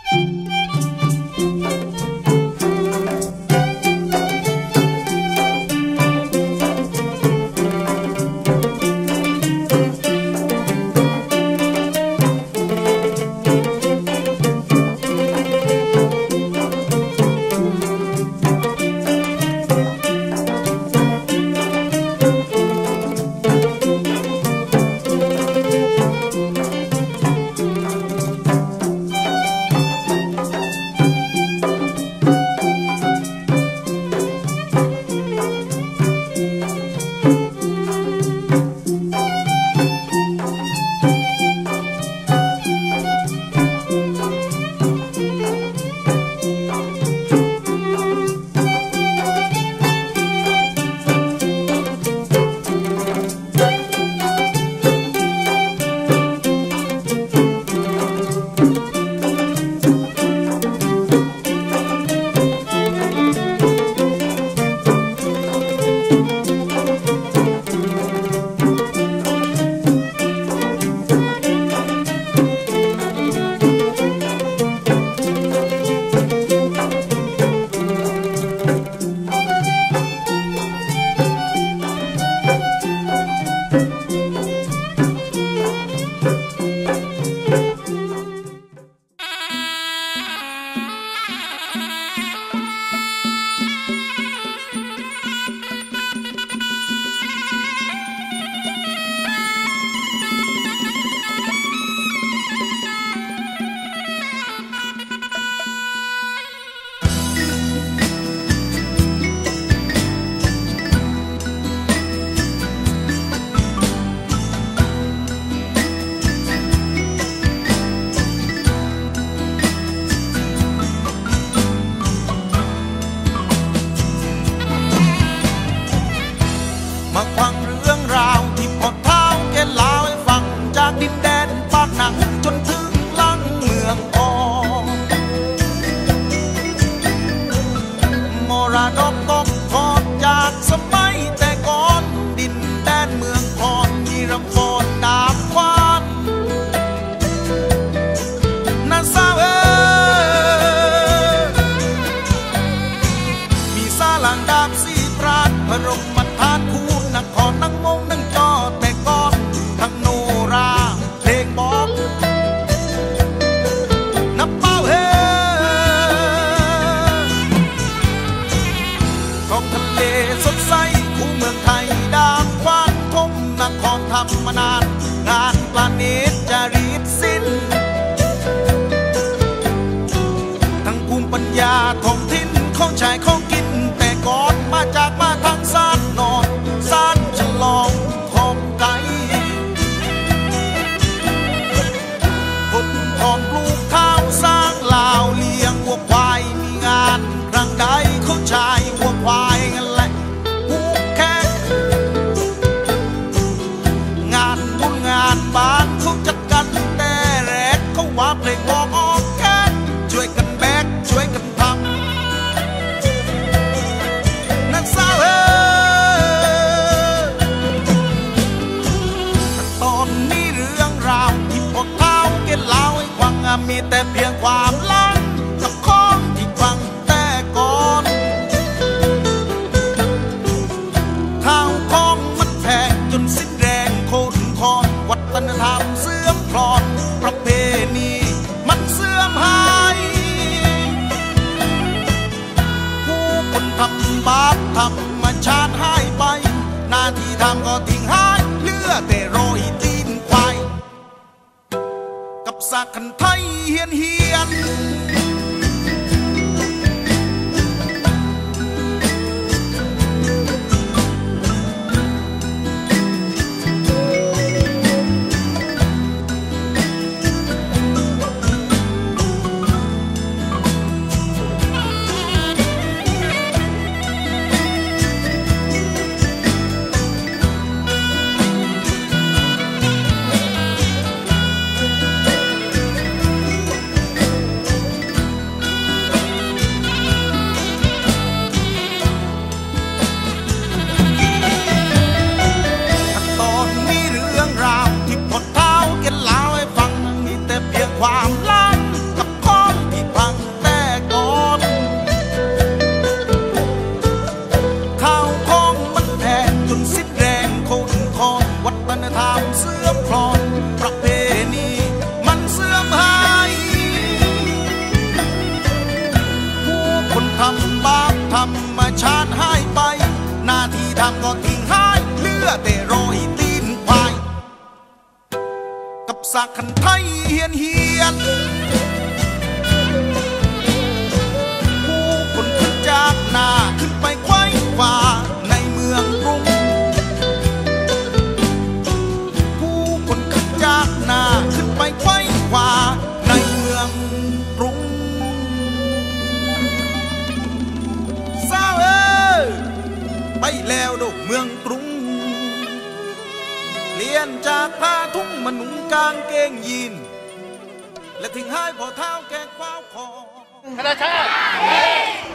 มีแต่เพียงความลังกับของที่ฟังแต่ก่อนข้าวของมันแพงจนสิ้นแรงโค่นคอนวัฒนธรรมเสื่อมคลอนประเพณีมันเสื่อมหายผู้คนทำบาปธรรมชาติหายไปหน้าที่ทำก็ทิ้งหายเหลือแต่โรยตีนควายกับสากขันไทยเฮียนเฮียนความลังกับของที่อแต่รอยตีนควายกับสากขันไทยเฮียนผู้คนขึ้นจากนาขึ้นไปไขว้ขวาในเมืองกรุงผู้คนขึ้นจากนาขึ้นไปไขว้ขวาในเมืองกรุงเศร้าไปแล้วดอกเมืองกรุงเปลี่ยนจากผ้าทุ่งมาหนุ่งกางเกงยีนและทิ้งให้พอเท้าแก่คว้าวคอคณะชาติ